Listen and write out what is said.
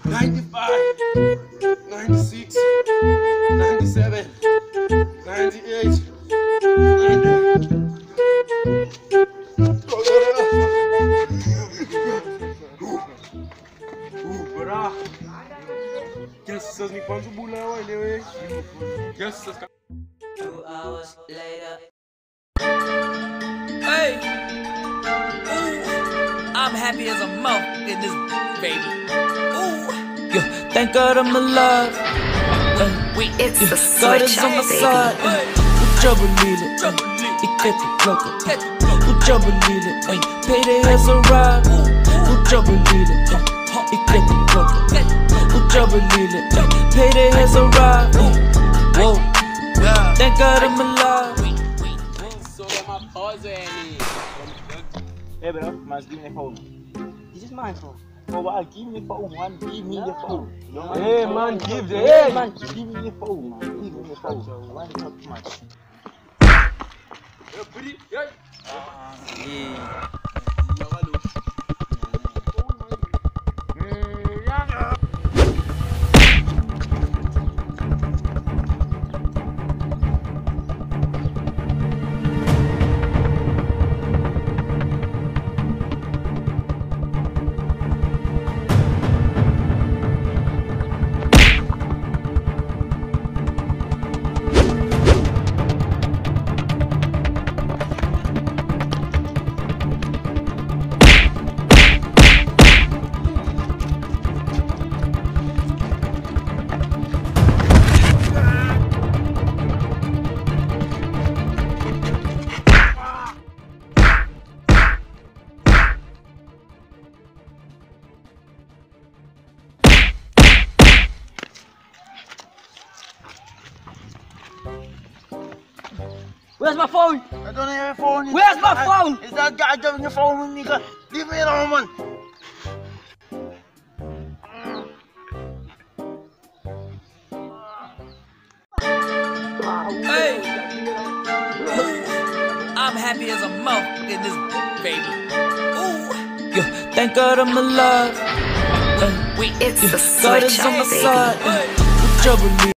95, 96, 97, 98, 90. Bra. Gangsters ni kwanza bula wale we. Gangsters. 2 hours later. Hey. Ooh. I'm happy as a mouth in this baby. Ooh. Yeah. Thank God I'm alive. It's the switch up, baby. Ujabalile, ikepukloka. Ujabalile, payday has arrived. Ujabalile, ikepukloka. Ujabalile, payday has arrived. Whoa, thank God I'm alive. So my cousin. Hey bro, man, give me the phone. This is my phone. Oh wow, give me the phone, man. Give me the phone. Hey man, give the Hey man, give me the phone, man. Give me the phone. I want to talk too much. Where's my phone? I don't have a phone. Where's my phone? Is that guy driving your phone with me? Leave me alone, man. Hey. Ooh. I'm happy as a mouth in this baby. Ooh. Yeah. Thank God I'm alive. It's the God switch is on my up, baby. side. Ujabalile.